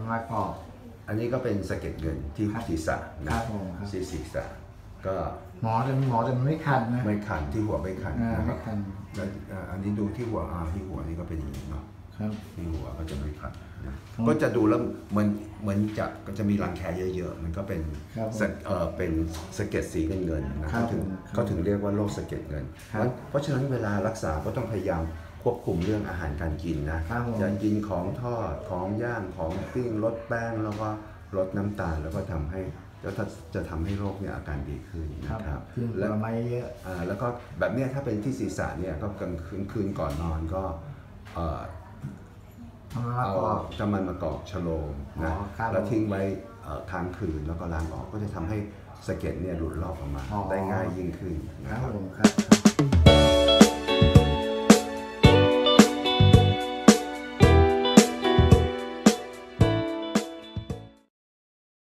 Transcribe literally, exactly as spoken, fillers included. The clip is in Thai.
มากอกอันนี้ก็เป็นสะเก็ดเงินที่ศีรษะนะครับที่ศีรษะก็หมอจะหมอจะไม่คันนะไม่คันที่หัวไม่คันนะครับไม่คันแล้วอันนี้ดูที่หัวอ่าที่หัวนี่ก็เป็นอย่างนี้เนาะที่หัวก็จะไม่คันนะก็จะดูแล้วเหมือนเหมือนจะก็จะมีรังแคเยอะๆมันก็เป็นเออเป็นสะเก็ดสีเงินๆนะเขาถึงเขาถึงเรียกว่าโรคสะเก็ดเงินเพราะฉะนั้นเวลารักษาก็ต้องพยายามควบคุมเรื่องอาหารการกินนะอย่ากินของทอดของย่างของปิ้งลดแป้งแล้วก็ลดน้ำตาลแล้วก็ทำให้แล้วจะทำให้โรคเนี่ยอาการดีขึ้นนะครับแล้วไม่เยอะอ่าแล้วก็แบบเนี้ยถ้าเป็นที่ศีรษะเนี่ยก็กลางคืนคืนก่อนนอนก็เอ่อเอาจำมันมากอกชโลมนะแล้วทิ้งไว้ค้างคืนแล้วก็ล้างออกก็จะทำให้สะเก็ดเนี่ยหลุดลอกออกมาได้ง่ายยิ่งขึ้นนะครับ